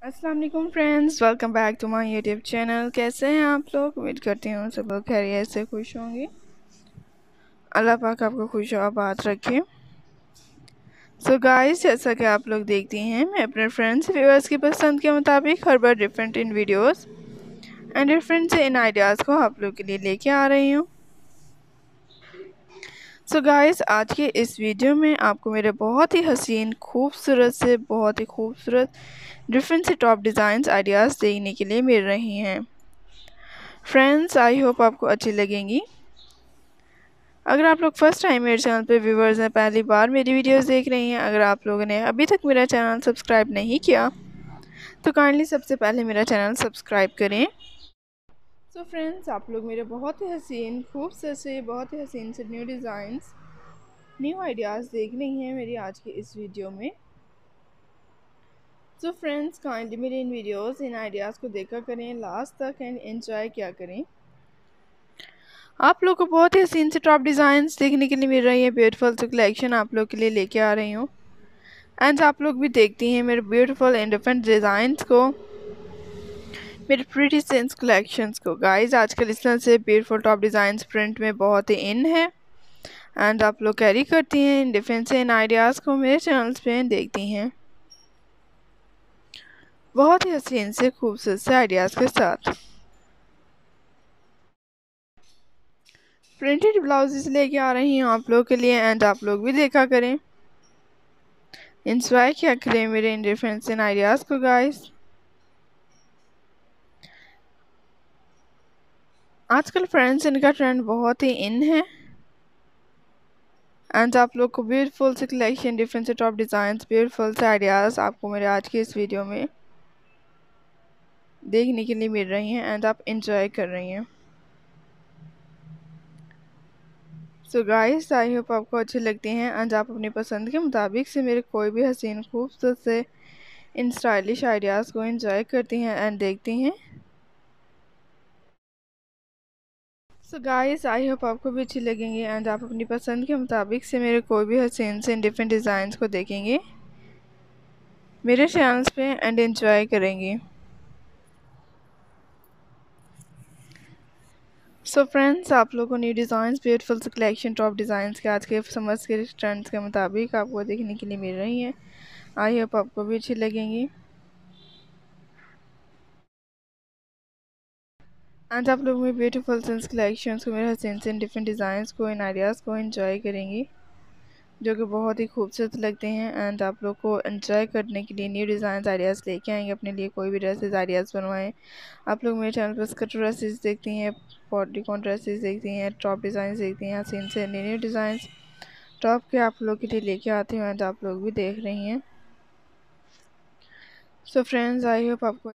अस्सलाम वालेकुम friends, welcome back to my YouTube channel. कैसे हैं आप लोग? उम्मीद करती हूँ सब लोग खैरियत से खुश होंगे। अल्लाह पाक आपको खुश और आबाद रखे। सो गाइस, जैसा कि आप लोग देखती हैं, मैं अपने फ्रेंड्स व्यूअर्स की पसंद के मुताबिक हर बार डिफरेंट इन वीडियोस एंड डिफरेंट इन आइडियाज़ को आप लोग के लिए लेके आ रही हूँ। सो गाइस, आज के इस वीडियो में आपको मेरे बहुत ही हसीन खूबसूरत डिफरेंट से टॉप डिज़ाइंस आइडियाज़ देखने के लिए मिल रही हैं। फ्रेंड्स, आई होप आपको अच्छी लगेंगी। अगर आप लोग फर्स्ट टाइम मेरे चैनल पे व्यूवर्स हैं, पहली बार मेरी वीडियोस देख रही हैं, अगर आप लोगों ने अभी तक मेरा चैनल सब्सक्राइब नहीं किया तो काइंडली सबसे पहले मेरा चैनल सब्सक्राइब करें। सो फ्रेंड्स, आप लोग मेरे बहुत ही हसीन से न्यू डिज़ाइंस, न्यू आइडियाज़ देख रही हैं मेरी आज की इस वीडियो में। सो फ्रेंड्स, काइंडली मेरे इन वीडियोस, इन आइडियाज़ को देखा करें लास्ट तक एंड एंजॉय किया करें। आप लोग को बहुत ही हसीन से टॉप डिज़ाइंस देखने के लिए मिल रही है। ब्यूटीफुल से कलेक्शन आप लोग के लिए लेके आ रही हूँ एंड आप लोग भी देखती हैं मेरे ब्यूटीफुल एंड डिफरेंट डिज़ाइंस को, मेरे प्रीटी सेंस कलेक्शंस को। गाइस, आजकल इस तरह से ब्यूटीफुल टॉप डिज़ाइंस प्रिंट में बहुत ही इन है एंड आप लोग कैरी करती हैं इन डिफरेंट से इन आइडियाज़ को मेरे चैनल्स पे देखती हैं बहुत ही हसीन से खूबसूरत से आइडियाज़ के साथ। प्रिंटेड ब्लाउजेस लेके आ रही हूँ आप लोग के लिए एंड आप लोग भी देखा करें, इंजॉय किया करें मेरे इन डिफरेंट इन आइडियाज़ को। गाइस, आजकल फ्रेंड्स इनका ट्रेंड बहुत ही इन है एंड आप लोग को ब्यूटीफुल से कलेक्शन, डिफरेंट से टॉप डिज़ाइंस, ब्यूटीफुल से आइडियाज़ आपको मेरे आज के इस वीडियो में देखने के लिए मिल रही हैं एंड आप इंजॉय कर रही हैं। सो गाइस, आई होप आपको अच्छे लगते हैं एंड आप अपनी पसंद के मुताबिक से मेरे कोई भी हसीन खूबसूरत से इन स्टाइलिश आइडियाज़ को एंजॉय करती हैं एंड देखती हैं। सो गाइस, आई होप आपको भी अच्छी लगेंगे एंड आप अपनी पसंद के मुताबिक से मेरे कोई भी हसीन से डिफरेंट डिज़ाइंस को देखेंगे मेरे चैनल्स पे एंड एंजॉय करेंगे। सो फ्रेंड्स, आप लोगों को न्यू डिज़ाइंस, ब्यूटीफुल से कलेक्शन टॉप डिज़ाइंस के आज के समझ के ट्रेंड्स के मुताबिक आपको देखने के लिए मिल रही हैं। आई होप आपको भी अच्छी लगेंगी एंड आप लोग मेरे ब्यूटीफुल सेंस कलेक्शंस को, मेरे हसीन से डिफरेंट डिज़ाइंस को, इन आइडियाज़ को एंजॉय करेंगी जो कि बहुत ही खूबसूरत लगते हैं एंड आप लोग को एंजॉय करने के लिए न्यू डिज़ाइन आइडियाज़ लेके आएंगे अपने लिए। कोई भी ड्रेसेस आइडियाज़ बनवाएं। आप लोग मेरे चैनल पर स्कर्ट ड्रेसेस देखती हैं, बॉडीकॉन ड्रेसेस देखती हैं, टॉप डिज़ाइन देखती हैं, हसीन से न्यू डिज़ाइन टॉप के आप लोग के लिए लेके आती हूँ एंड आप लोग भी देख रही हैं। सो फ्रेंड्स, आई होप आपको